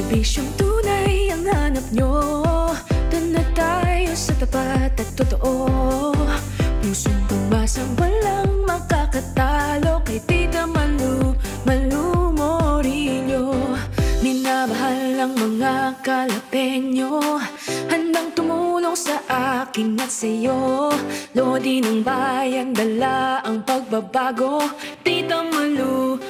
Serbisyong tunay ang hanap nyo. Doon na tayo sa tapat at totoo. Pusong pagmasang walang makakatalo kay Tita Malu Morillo. Minamahal ang mga Kalapeño, handang tumulong sa akin at sa'yo. Lodi ng bayan, dala ang pagbabago. Tita Malu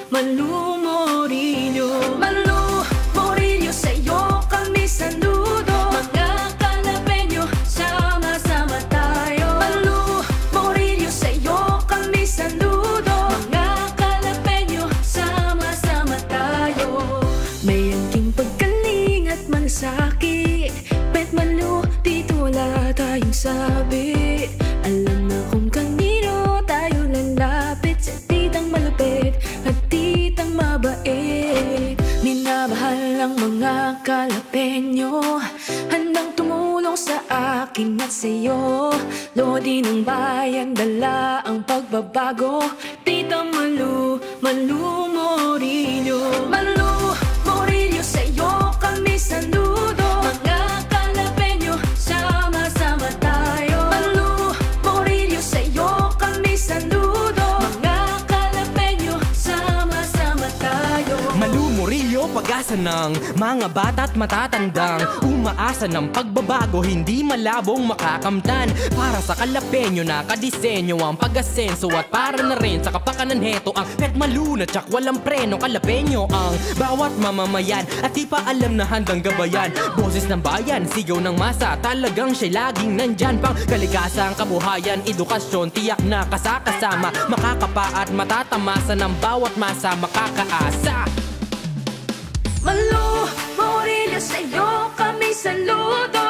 Morillo. Malu Morillo, sa'yo kami saludo. Mga Kalapeño, sama-sama tayo. Malu Morillo, sa'yo kami saludo. Mga Kalapeño, sama-sama tayo. May angking paggaling at malasakit. Bet Malu, dito wala tayong sabit. Alam na kung kanino tayo lalapit. Sa titang malupit at titang mabait. Minamahal ang mga Kalapeño, handang tumulong sa akin at sa'yo. Lodi ng bayan, dala ang pagbabago. Tita Malu Morillo. Malu Morillo, sa'yo kami saludo. Mga Kalapeño, sama-sama tayo. Malu Morillo, sa'yo kami saludo. Mga Kalapeño, sama-sama tayo. Malu Morillo, pag-asa ng mga bata at matatandang umaasa ng pagbabago, hindi malabong makakamtan. Para sa Kalapeño, nakadisenyo ang pag-asenso. At para na rin sa kapakanan, heto ang Bet Malu na tsak walang preno. Kalapeño ang bawat mamamayan at di pa alam na handang gabayan. Boses ng bayan, sigaw ng masa, talagang siya laging nandyan. Pang kaligasang kabuhayan, edukasyon, tiyak na kasakasama. Makakapa at matatamasa ng bawat masa, makakaasa. Malu Morillo, sa'yo kami saludo.